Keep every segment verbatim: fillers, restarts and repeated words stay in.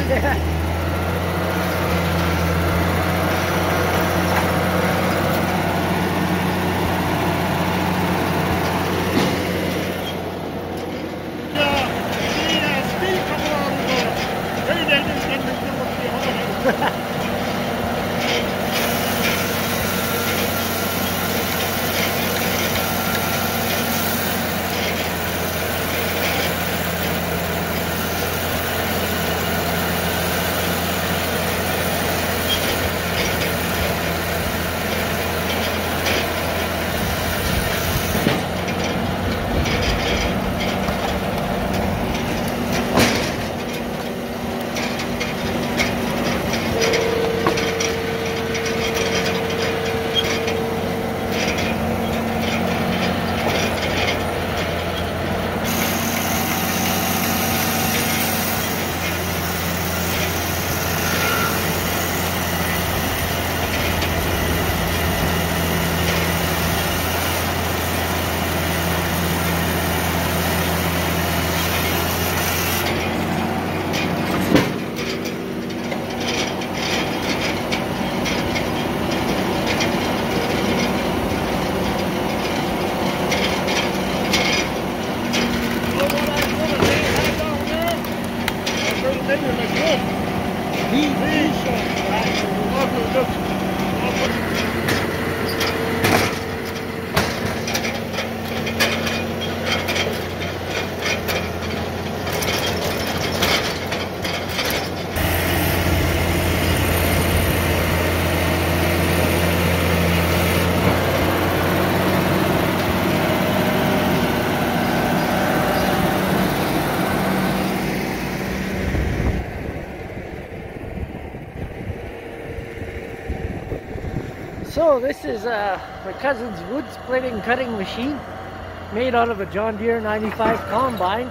So this is uh, my cousin's wood splitting cutting machine made out of a John Deere ninety-five combine,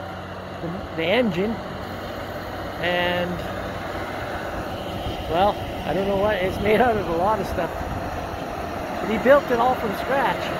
the, the engine, and well, I don't know what, it's made out of a lot of stuff, but he built it all from scratch.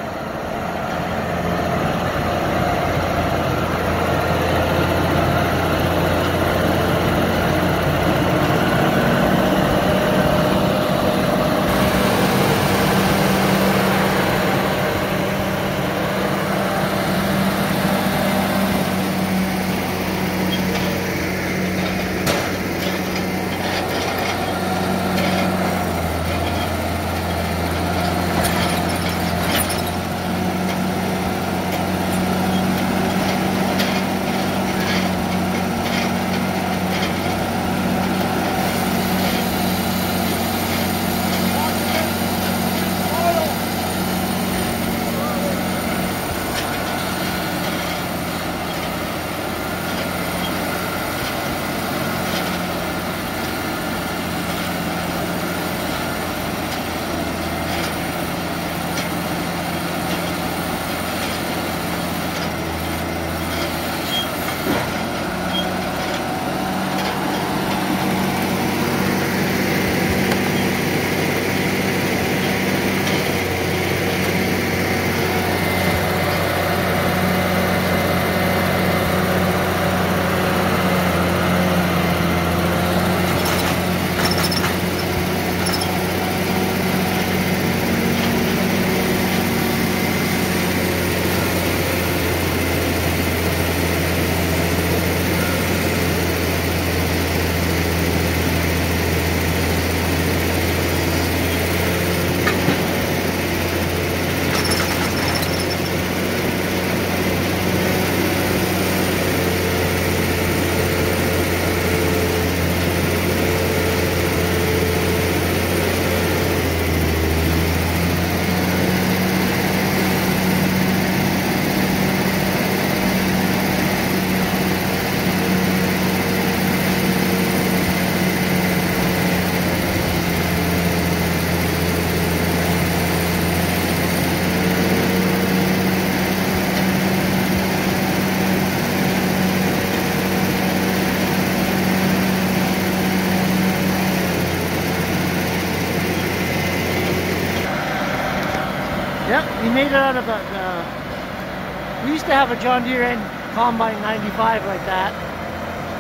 Yep, we made it out of a, uh, we used to have a John Deere N Combine ninety-five like that,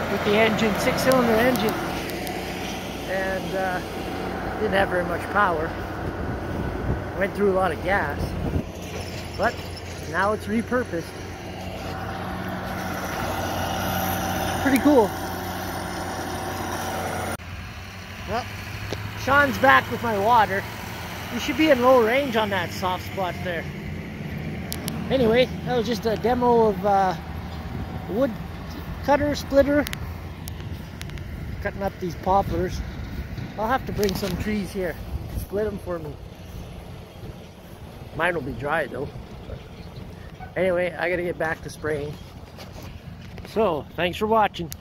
with the engine, six-cylinder engine, and uh, didn't have very much power. Went through a lot of gas, but now it's repurposed. Pretty cool. Well, Sean's back with my water. You should be in low range on that soft spot there. Anyway, that was just a demo of uh, wood cutter, splitter, cutting up these poplars. I'll have to bring some trees here, split them for me. Mine will be dry though. Anyway, I gotta get back to spraying. So, thanks for watching.